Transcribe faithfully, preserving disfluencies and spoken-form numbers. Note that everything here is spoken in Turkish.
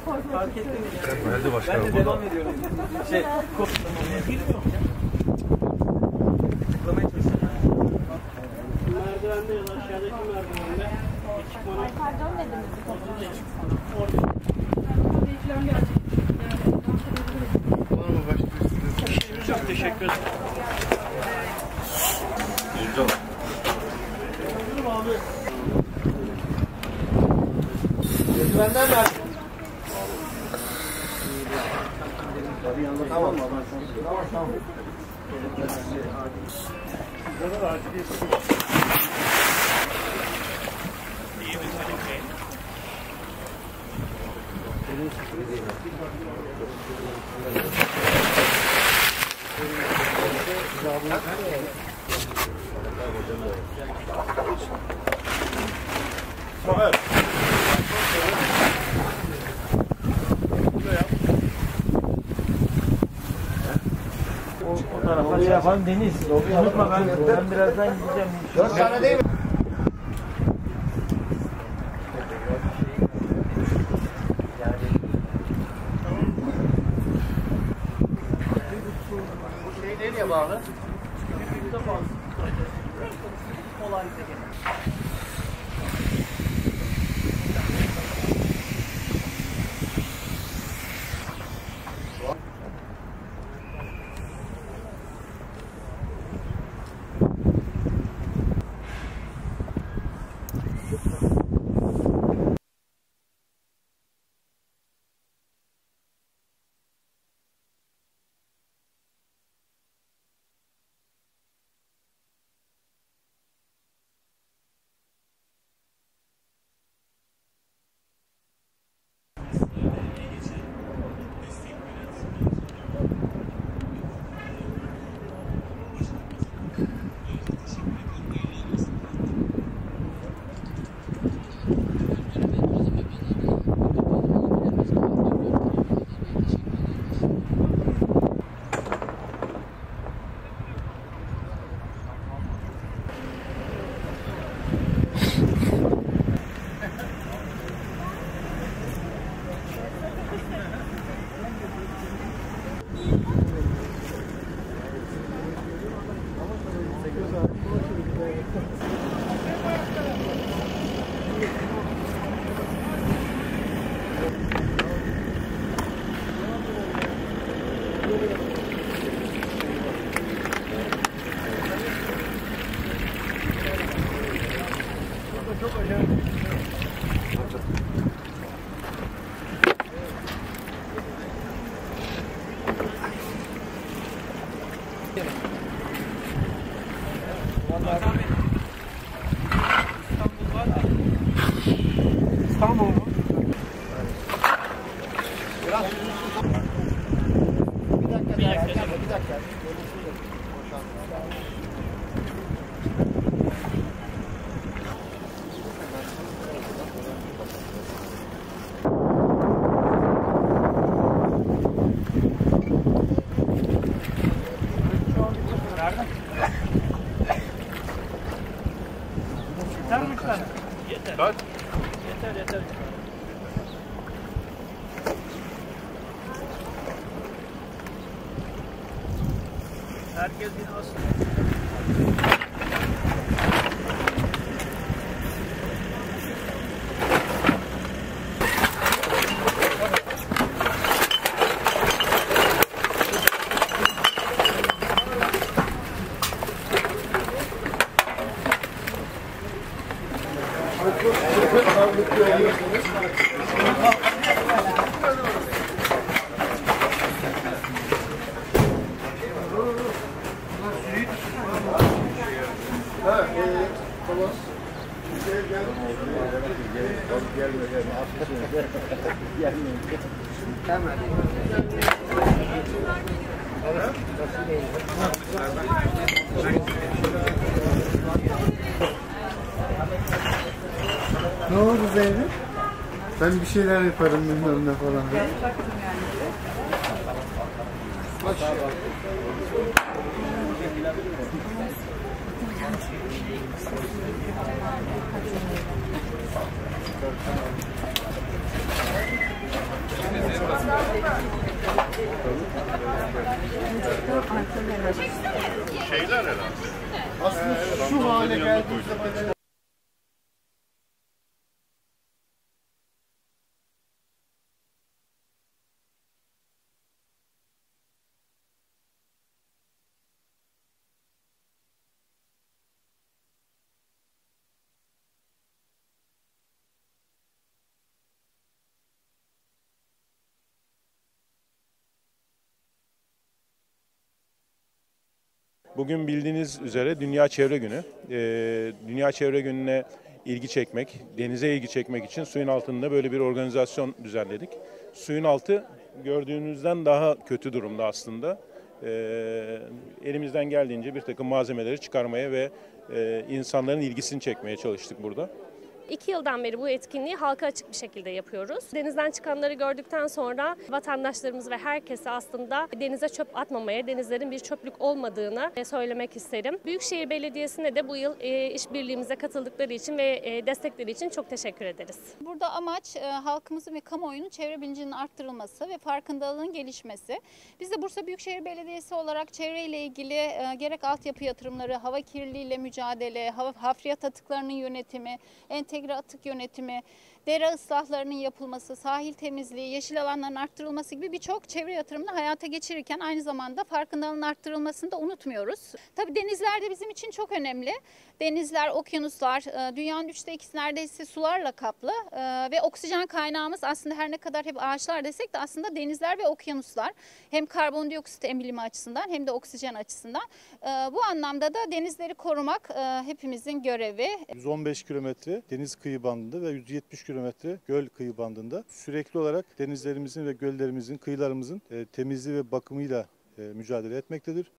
Fark ettim. Geldi başkanım. Ben de devam ediyorum. Şey, girmiyor mu ya? Tıklamaya çalışıyorum. Merdivende ya da aşağıdaki merdivende çıkmanın... Ay pardon dediniz. Orada. Orada işlem gelecek. Var mı başka istediğiniz? Çok teşekkür ederim. Gülcan. Abi. Güvenden ver. Tamam. Tamam, tamam. Burada da aciliyet. Somer. O, o tarafa şey yapan Deniz. Unutma ben, ben birazdan gideceğim. Dört tane değil mi? Bu şey nereye bağlı? Birbirimize bağlı. Kolaylıkla gelen. Çok acayip. İstanbul mu? Biraz bir dakika, bir dakika, bir dakika. Yeter mi şu an? Yeter. Kaç? Yeter yeter. Herkes yine asıl. Ne oldu Zeynep? Ben bir şeyler yaparım bilmem ne falan. Bak. Şeyler herhalde. Aslında şu hale geldiğimizde Bugün bildiğiniz üzere Dünya Çevre Günü. Ee, Dünya Çevre Günü'ne ilgi çekmek, denize ilgi çekmek için suyun altında böyle bir organizasyon düzenledik. Suyun altı gördüğünüzden daha kötü durumda aslında. Ee, elimizden geldiğince bir takım malzemeleri çıkarmaya ve e, insanların ilgisini çekmeye çalıştık burada. İki yıldan beri bu etkinliği halka açık bir şekilde yapıyoruz. Denizden çıkanları gördükten sonra vatandaşlarımız ve herkese aslında denize çöp atmamaya, denizlerin bir çöplük olmadığını söylemek isterim. Büyükşehir Belediyesi'ne de bu yıl işbirliğimize katıldıkları için ve destekleri için çok teşekkür ederiz. Burada amaç halkımızın ve kamuoyunun çevre bilincinin arttırılması ve farkındalığın gelişmesi. Biz de Bursa Büyükşehir Belediyesi olarak çevreyle ilgili gerek altyapı yatırımları, hava kirliliğiyle mücadele, hafriyat atıklarının yönetimi, entegre atık yönetimi, dere ıslahlarının yapılması, sahil temizliği, yeşil alanların arttırılması gibi birçok çevre yatırımını hayata geçirirken aynı zamanda farkındalığın arttırılmasını da unutmuyoruz. Tabii denizler de bizim için çok önemli. Denizler, okyanuslar, dünyanın üçte ikisi neredeyse sularla kaplı ve oksijen kaynağımız aslında her ne kadar hep ağaçlar desek de aslında denizler ve okyanuslar. Hem karbondioksit emilimi açısından hem de oksijen açısından. Bu anlamda da denizleri korumak hepimizin görevi. yüz on beş kilometre deniz kıyı bandında ve yüz yetmiş kilometre göl kıyı bandında sürekli olarak denizlerimizin ve göllerimizin, kıyılarımızın temizliği ve bakımıyla mücadele etmektedir.